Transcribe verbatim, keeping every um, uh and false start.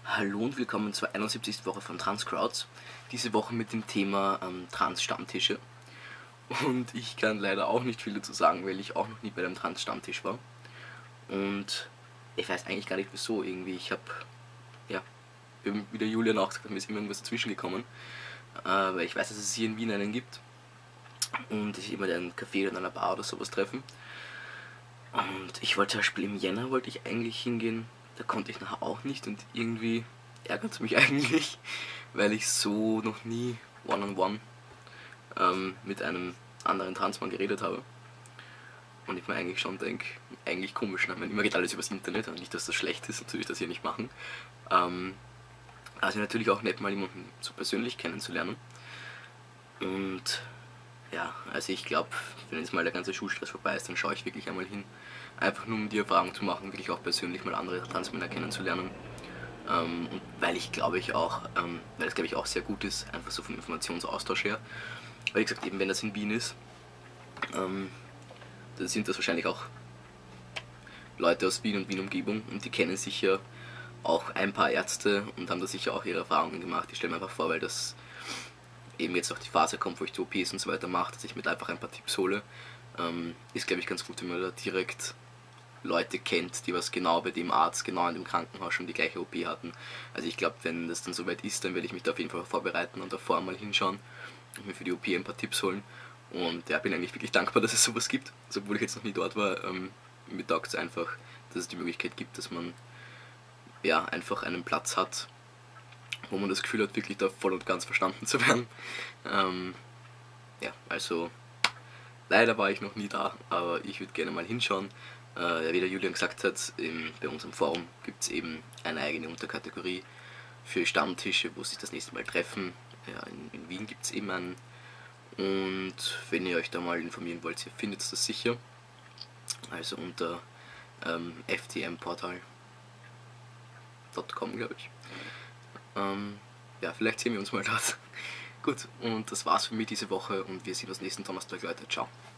Hallo und willkommen zur einundsiebzigsten Woche von Transcrowds. Diese Woche mit dem Thema ähm, Trans-Stammtische. Und ich kann leider auch nicht viel dazu sagen, weil ich auch noch nie bei einem Trans-Stammtisch war. Und ich weiß eigentlich gar nicht wieso irgendwie. Ich habe, ja, wie der Julian auch gesagt hat, mir ist immer irgendwas dazwischen gekommen. Äh, weil ich weiß, dass es hier in Wien einen gibt. Und ich immer in einem Café oder in einer Bar oder sowas treffen. Und ich wollte zum Beispiel im Jänner wollte ich eigentlich hingehen, da konnte ich nachher auch nicht und irgendwie ärgert es mich eigentlich, weil ich so noch nie one-on-one ähm, mit einem anderen Transmann geredet habe. Und ich mir eigentlich schon denke, eigentlich komisch, ne? Ich meine, immer geht alles übers Internet, und nicht, dass das schlecht ist, natürlich das hier nicht machen. Ähm, also natürlich auch nett, mal jemanden so persönlich kennenzulernen. Und ja, also ich glaube, wenn jetzt mal der ganze Schulstress vorbei ist, dann schaue ich wirklich einmal hin. Einfach nur um die Erfahrung zu machen, wirklich auch persönlich mal andere Transmänner kennenzulernen. Ähm, und weil ich glaube ich auch, ähm, weil es glaube ich auch sehr gut ist, einfach so vom Informationsaustausch her. Weil wie gesagt, eben wenn das in Wien ist, ähm, dann sind das wahrscheinlich auch Leute aus Wien und Wien-Umgebung und die kennen sicher auch ein paar Ärzte und haben da sicher auch ihre Erfahrungen gemacht. Ich stelle mir einfach vor, weil das eben jetzt auch die Phase kommt, wo ich die O Ps und so weiter mache, dass ich mir da einfach ein paar Tipps hole. Ähm, ist glaube ich ganz gut, wenn man da direkt Leute kennt, die was genau bei dem Arzt, genau in dem Krankenhaus schon die gleiche O P hatten. Also ich glaube, wenn das dann soweit ist, dann werde ich mich da auf jeden Fall vorbereiten und davor mal hinschauen und mir für die O P ein paar Tipps holen. Und ja, bin eigentlich wirklich dankbar, dass es sowas gibt. Also, obwohl ich jetzt noch nie dort war, ähm, mir taugt es einfach, dass es die Möglichkeit gibt, dass man ja einfach einen Platz hat, wo man das Gefühl hat, wirklich da voll und ganz verstanden zu werden. Ähm, ja, also leider war ich noch nie da, aber ich würde gerne mal hinschauen. Äh, wie der Julian gesagt hat, im, bei unserem Forum gibt es eben eine eigene Unterkategorie für Stammtische, wo sich das nächste Mal treffen. Ja, in, in Wien gibt es eben einen. Und wenn ihr euch da mal informieren wollt, ihr findet das sicher. Also unter ähm, f t m portal punkt com, glaube ich. Ähm, ja, vielleicht sehen wir uns mal dort. Gut, und das war's für mich diese Woche und wir sehen uns nächsten Donnerstag, Leute. Ciao.